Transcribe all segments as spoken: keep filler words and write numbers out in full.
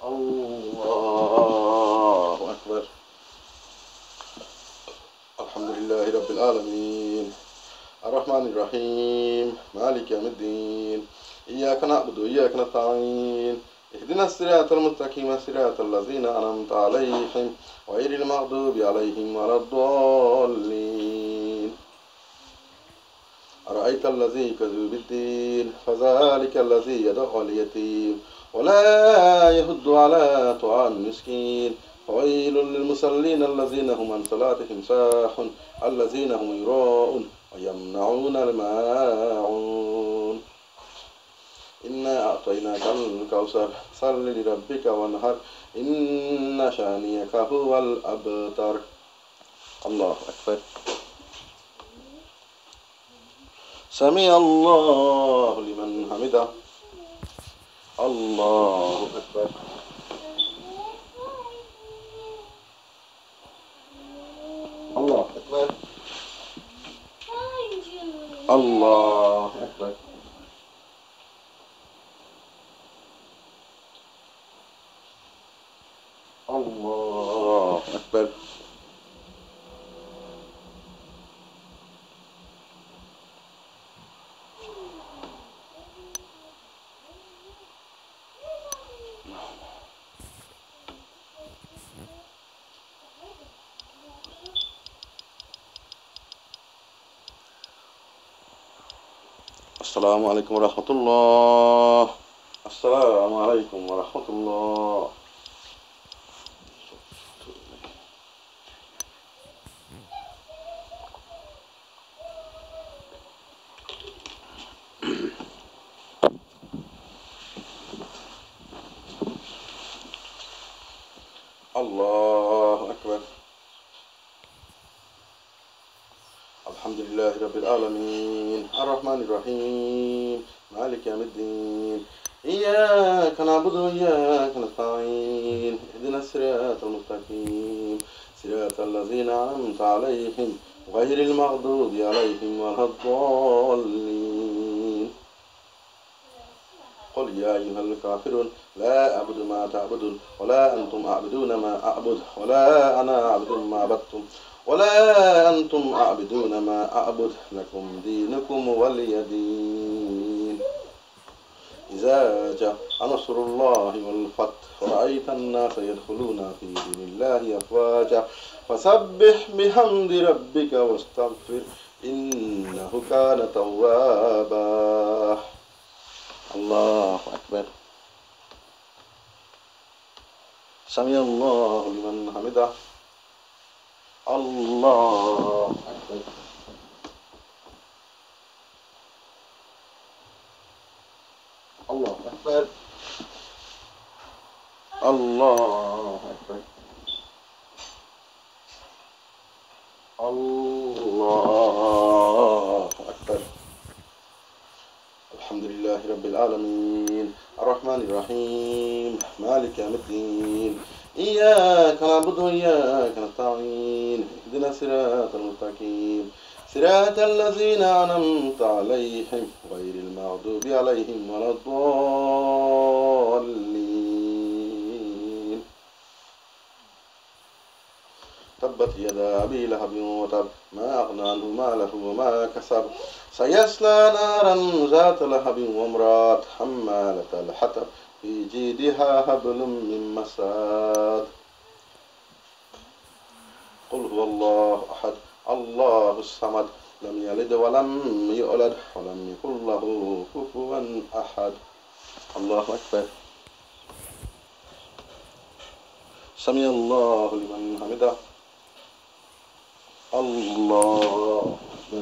الله أكبر. الحمد لله رب العالمين الرحمن الرحيم مالك يوم الدين إياك نعبد وإياك نستعين اهدنا الصراط المستقيم صراط الذين أنعمت عليهم غير المغضوب عليهم ولا الضالين. أرأيت الذي يكذب بالدين فذلك الذي يدعو اليتيم ولا يهد على طعام المسكين فويل للمصلين الذين هم عن صلاتهم ساهون الذين هم يراءون ويمنعون الماعون. إنا أعطيناك الكوثر صل لربك وانهر إن شانئك هو الأبتر. الله أكبر. سمع الله لمن حمده. الله أكبر. الله أكبر. الله أكبر. الله أكبر. السلام عليكم ورحمة الله. السلام عليكم ورحمة الله. الله أكبر. الحمد لله رب العالمين الرحمن الرحيم مالك يوم الدين إياك نعبد وإياك نستعين اهدنا الصراط المستقيم صراط الذين أنعمت عليهم غير المغضوب عليهم ولا الضالين. قل يا أيها الكافرون لا أعبد ما تعبدون ولا أنتم أعبدون ما أعبد ولا أنا أعبد ما عبدتم ولا أنتم أعبدون ما أعبد لكم دينكم ولي دين. إذا جاء نصر الله والفتح ورأيت الناس يدخلون في دين الله أفواجا فسبح بحمد ربك واستغفر إنه كان توابا. الله أكبر. سمع الله لمن حمده. الله أكبر. الله أكبر. الله أكبر. الله أكبر. الحمد لله رب العالمين الرحمن الرحيم مالك يوم الدين إياك نعبد وإياك نستعين اهدنا الصراط المستقيم صراط الذين أنعمت عليهم غير المغضوب عليهم ولا الضالين. تبت يدا أبي لهب وتب ما أغنى عنه ماله وما كسب سيصلى نارا ذات لهب وامرأة حمالة الحطب في جيدها حبل من مسد. قل هو الله أحد الله الصمد لم يلد ولم يولد ولم يكن له كفوا أحد. الله أكبر. سمع الله لمن حمده. الله أكبر.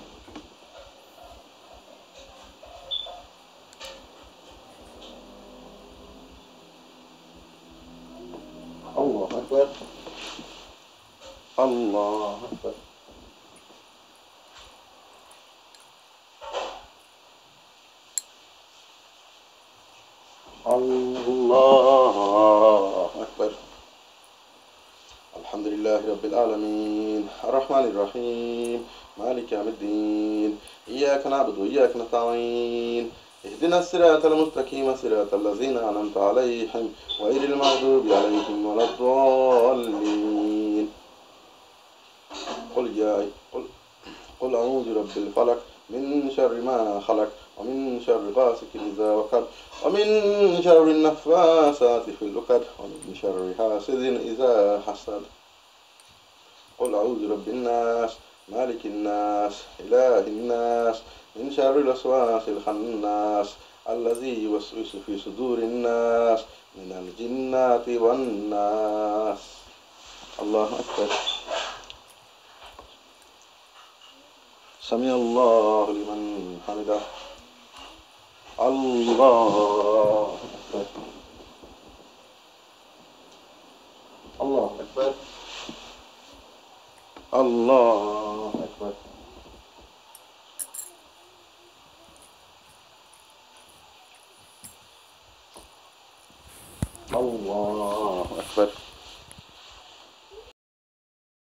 الله أكبر. الله أكبر. الله أكبر. الحمد لله رب العالمين الرحمن الرحيم مالك يوم الدين إياك نعبد وإياك نستعين اهدنا الصراط المستقيم صراط الذين أنعمت عليهم غير المغضوب عليهم ولا الضالين. قل يا قل قل أعوذ برب الفلق من شر ما خلق ومن شر غاسق إذا وقب ومن شر النفاثات في العقد ومن شر حاسد إذا حسد. قل أعوذ برب الناس مالك الناس إله الناس من شر الوسواس الخناس الذي يوسوس في صدور الناس من الجنة والناس. الله أكبر. سمع الله لمن حمده. الله أكبر. الله أكبر. الله أكبر. الله أكبر.